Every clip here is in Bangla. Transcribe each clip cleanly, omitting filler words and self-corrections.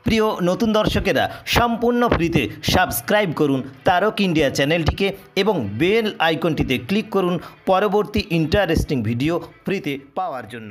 প্রিয় নতুন দর্শকেরা সম্পূর্ণ ফ্রিতে সাবস্ক্রাইব করুন তারক ইন্ডিয়া চ্যানেলটিকে এবং বেল আইকনটিতে ক্লিক করুন পরবর্তী ইন্টারেস্টিং ভিডিও ফ্রিতে পাওয়ার জন্য।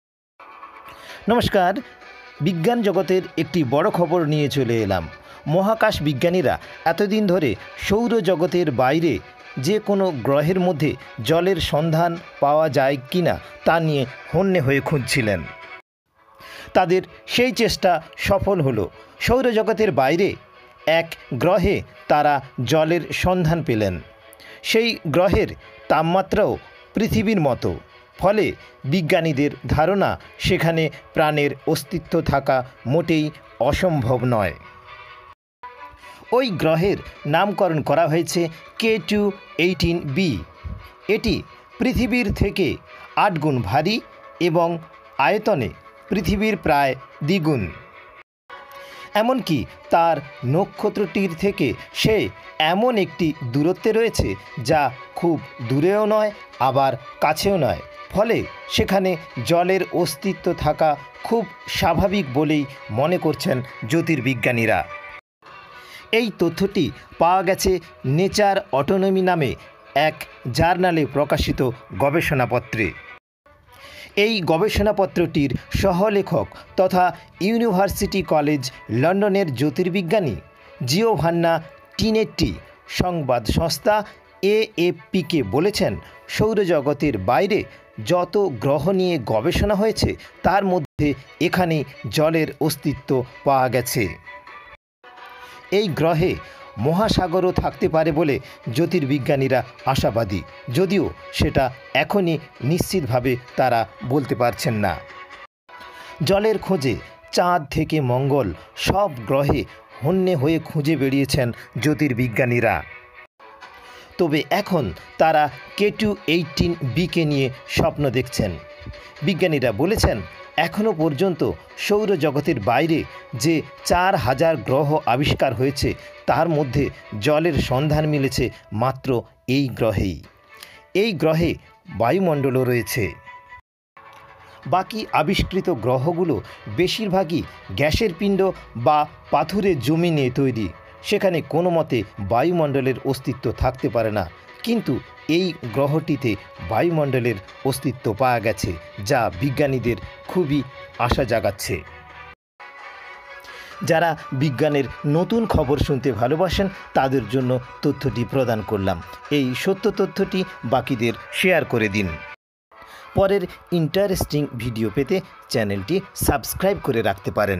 নমস্কার, বিজ্ঞান জগতের একটি বড় খবর নিয়ে চলে এলাম। মহাকাশ বিজ্ঞানীরা এতদিন ধরে সৌরজগতের বাইরে যে কোনো গ্রহের মধ্যে জলের সন্ধান পাওয়া যায় কিনা তা নিয়ে হন্যে হয়ে খুঁজছিলেন। তাদের সেই চেষ্টা সফল হলো। সৌরজগতের বাইরে এক গ্রহে তারা জলের সন্ধান পেলেন। সেই গ্রহের তাপমাত্রাও পৃথিবীর মতো, ফলে বিজ্ঞানীদের ধারণা সেখানে প্রাণের অস্তিত্ব থাকা মোটেই অসম্ভব নয়। ওই গ্রহের নামকরণ করা হয়েছে K2-18b। এটি পৃথিবীর থেকে 8 গুণ ভারী এবং আয়তনে পৃথিবীর প্রায় দ্বিগুণ। এমনকি তার নক্ষত্রটির থেকে সে এমন একটি দূরত্বে রয়েছে যা খুব দূরেও নয় আবার কাছেও নয়, ফলে সেখানে জলের অস্তিত্ব থাকা খুব স্বাভাবিক বলেই মনে করছেন জ্যোতির্বিজ্ঞানীরা। এই তথ্যটি পাওয়া গেছে নেচার অটোনমি নামে এক জার্নালে প্রকাশিত গবেষণাপত্রে। এই গবেষণাপত্রটির সহলেখক তথা ইউনিভার্সিটি কলেজ লন্ডনের জ্যোতির্বিজ্ঞানী জিওভান্না টিনেট্টি সংবাদ সংস্থা AFPকে বলেছেন, সৌরজগতের বাইরে যত গ্রহ নিয়ে গবেষণা হয়েছে তার মধ্যে এখানে জলের অস্তিত্ব পাওয়া গেছে। এই গ্রহে মহাসাগরও থাকতে পারে বলে জ্যোতির্বিজ্ঞানীরা আশাবাদী, যদিও সেটা এখনই নিশ্চিতভাবে তারা বলতে পারছেন না। জলের খোঁজে চাঁদ থেকে মঙ্গল সব গ্রহে হন্যে হয়ে খুঁজে বেরিয়েছেন জ্যোতির্বিজ্ঞানীরা। তবে এখন তারা K2-18bকে নিয়ে স্বপ্ন দেখছেন। বিজ্ঞানীরা বলেছেন, এখনও পর্যন্ত সৌরজগতের বাইরে যে 4000 গ্রহ আবিষ্কার হয়েছে তার মধ্যে জলের সন্ধান মিলেছে মাত্র এই গ্রহেই। এই গ্রহে বায়ুমণ্ডলও রয়েছে। বাকি আবিষ্কৃত গ্রহগুলো বেশিরভাগই গ্যাসের পিণ্ড বা পাথুরে জমি নিয়ে তৈরি। সেখানে কোনো মতে বায়ুমণ্ডলের অস্তিত্ব থাকতে পারে না, কিন্তু এই গ্রহটিতে বায়ুমণ্ডলের অস্তিত্ব পাওয়া গেছে, যা বিজ্ঞানীদের খুবই আশা জাগাচ্ছে। যারা বিজ্ঞানের নতুন খবর শুনতে ভালোবাসেন তাদের জন্য তথ্যটি প্রদান করলাম। এই সত্য তথ্যটি বাকিদের শেয়ার করে দিন। পরের ইন্টারেস্টিং ভিডিও পেতে চ্যানেলটি সাবস্ক্রাইব করে রাখতে পারেন।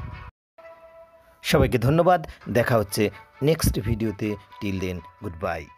সবাইকে ধন্যবাদ। দেখা হচ্ছে নেক্সট ভিডিওতে। Till then, good by.